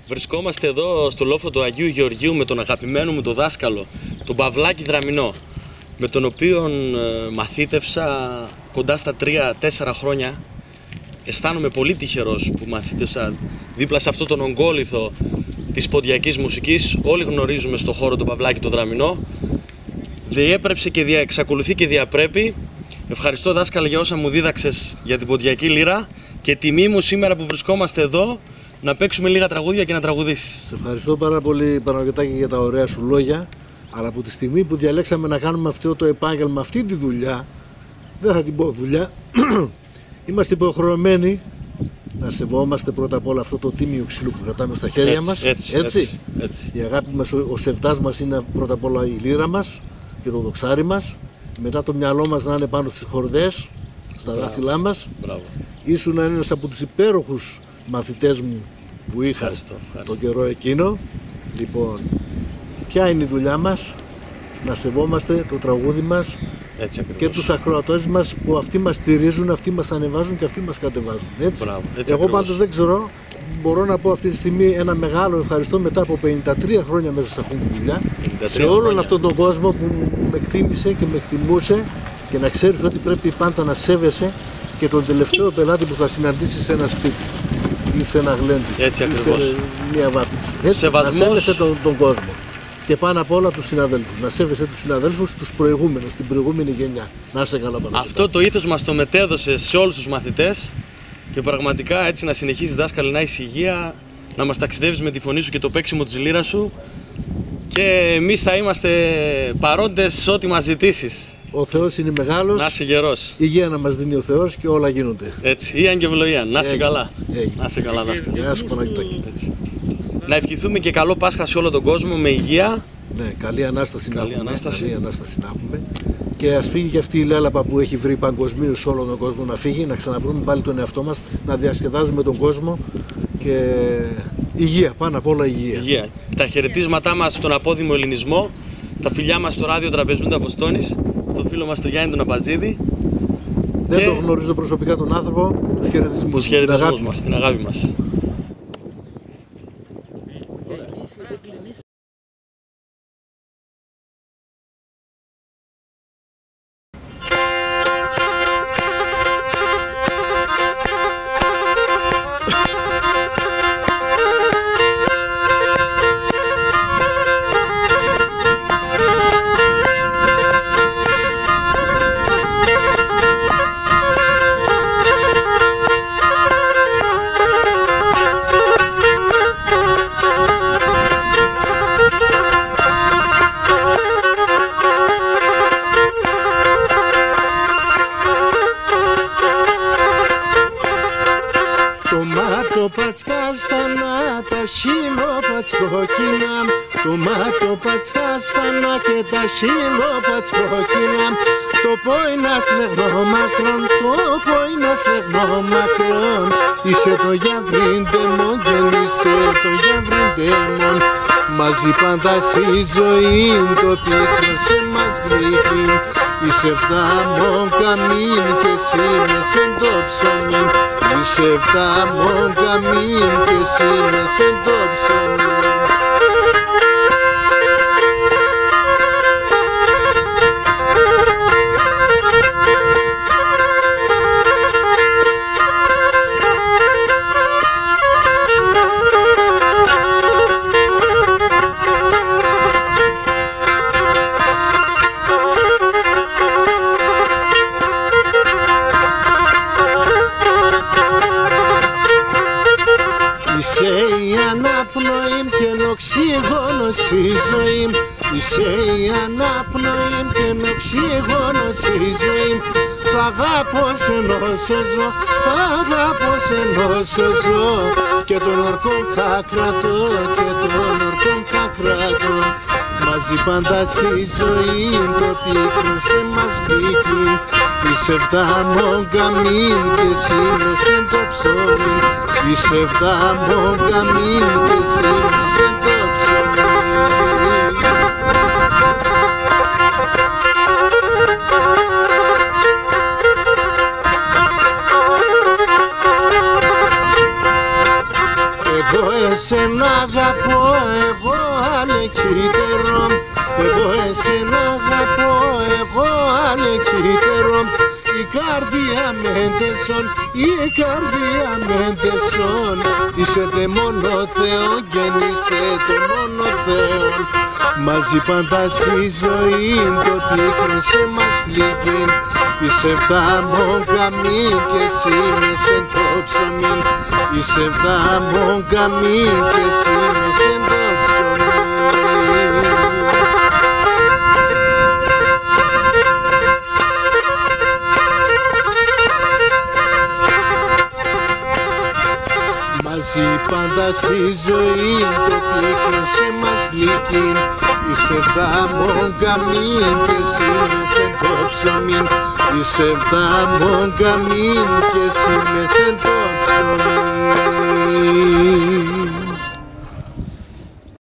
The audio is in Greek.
Βρισκόμαστε εδώ στο λόφο του Αγίου Γεωργίου με τον αγαπημένο μου τον δάσκαλο, τον Παυλάκη Δραμηνό, με τον οποίο μαθήτευσα κοντά στα 3-4 χρόνια. Αισθάνομαι πολύ τυχερός που μαθήτευσα δίπλα σε αυτόν τον ογκόλιθο της ποντιακής μουσικής. Όλοι γνωρίζουμε στον χώρο τον Παυλάκη τον Δραμηνό. Διέπρεψε και εξακολουθεί και διαπρέπει. Ευχαριστώ δάσκαλε για όσα μου δίδαξες για την ποντιακή λύρα και τιμή μου σήμερα που βρισκόμαστε εδώ να παίξουμε λίγα τραγούδια και να τραγουδήσεις. Σε ευχαριστώ πάρα πολύ Παναγιωτάκη για τα ωραία σου λόγια, αλλά από τη στιγμή που διαλέξαμε να κάνουμε αυτό το επάγγελμα, αυτή τη δουλειά, δεν θα την πω δουλειά, είμαστε υποχρεωμένοι να σεβόμαστε πρώτα απ' όλα αυτό το τίμιο ξύλο που κρατάμε στα χέρια μας. Έτσι. Η αγάπη μας, ο σεβδάς μας είναι πρώτα απ' όλα η λύρα μας και το δοξάρι μας. Μετά το μυαλό μας να είναι πάνω στις χορδές, στα δάχτυλά μας. Ήσουν ένας από τους υπέροχους μαθητές μου που είχα τον καιρό εκείνο. Λοιπόν, ποια είναι η δουλειά μας? Να σεβόμαστε το τραγούδι μας και τους ακροατές μας που αυτοί μας στηρίζουν, αυτοί μας ανεβάζουν και αυτοί μας κατεβάζουν. Έτσι. Εγώ πάντως δεν ξέρω, μπορώ να πω αυτή τη στιγμή ένα μεγάλο ευχαριστώ μετά από 53 χρόνια μέσα σε αυτήν τη δουλειά σε όλον αυτόν τον κόσμο που με εκτίμησε και με εκτιμούσε, και να ξέρεις ότι πρέπει πάντα να σέβεσαι και τον τελευταίο πελάτη που θα συναντήσεις σε ένα σπίτι ή σε ένα γλέντι ή σε μια βάφτιση. Έτσι, να σέβεσαι τον κόσμο και πάνω απ' όλα τους συναδέλφους. Να σέβεσαι τους συναδέλφους, τους προηγούμενους, την προηγούμενη γενιά. Να είσαι καλά πάνω. Αυτό το ήθος μας το μετέδωσε σε όλους τους μαθητές και πραγματικά έτσι να συνεχίζεις δάσκαλε, να έχεις υγεία, να μας ταξιδεύεις με τη φωνή σου και το παίξιμο της λύρας σου, και εμείς θα είμαστε παρόντες σε ό,τι μας ζητήσεις. Ο Θεός είναι μεγάλος. Να είσαι γερός. Υγεία να μας δίνει ο Θεός και όλα γίνονται. Έτσι, Ιαν και ευλογία. Να είσαι καλά. Να είσαι καλά δάσκαλε. Γεια σου Παναγιωτάκη. Να ευχηθούμε και καλό Πάσχα σε όλο τον κόσμο με υγεία. Ναι, καλή Ανάσταση να έχουμε. Καλή Ανάσταση να έχουμε. Και ας φύγει και αυτή η λέλαπα που έχει βρει παγκοσμίως σε όλο τον κόσμο, να φύγει, να ξαναβρούμε πάλι τον εαυτό μας, να διασκεδάζουμε τον κόσμο και υγεία, πάνω απ' όλα υγεία. Τα χαιρετίσματά μας στον απόδημο ελληνισμό, τα φιλιά μας στο ράδιο Τραπεζούντα Βοστόνης, στο φίλο μας τον Γιάννη τον Αμπαζίδη. Δεν το γνωρίζω προσωπικά τον άνθρωπο, τους χαιρετισμούς μας, την αγάπη μας. Το μάτο πατσκάστανα και τα χείλο πατσκόκκινα. Το πόινα σλεγνό μακρόν, το πόινα σλεγνό μακρόν. Είσαι το γιαβρίντεμον και είσαι το γιαβρίντεμον. Μαζί πάντα στη ζωή το πίκρο σε μας γλύκει. Είσαι φτάμον καμίν και εσύ μες εν το ψωμί. Είσαι φτάμον καμίν και εσύ μες εν το ψωμί. Είσαι η αναπνοή και οξυγόνος η ζωή. Είσαι η αναπνοή και οξυγόνος η ζωή. Θα αγαπώ σε όσο ζω, θα αγαπώ σε όσο ζω. Και τον ορκόν θα κρατώ, και τον ορκόν θα κρατώ. Μαζί πάντα στη ζωή το πίκρο σε μας γλύκει. Είσαι φτάμον καμίν και εσύ μες εν το ψωμί. Είσαι φτάμον καμίν και εσύ μες εν το ψωμί. Εγώ εσένα αλεκύτερο, εγώ εσένα αγαπώ, εγώ αλεκύτερο. Η καρδιά Μέντεσον, η καρδιά Μέντεσον. Είσαι τε μόνο Θεό και είσαι τε μόνο Θεό. Μαζί πάντα στη ζωή το πίκρο σε μας γλυκήν. Είσαι φτάμον καμί και εσύ μεσεν το ψωμί. Είσαι φτάμον καμί και εσύ μεσεν το ψωμί. Μαζί πάντα στη ζωή το πίκρο σε μας γλυκήν. Είσαι φτάμον καμίν και εσύ μεσεν το ψωμί. Είσαι φτάμον καμίν και εσύ μεσεν το ψωμί.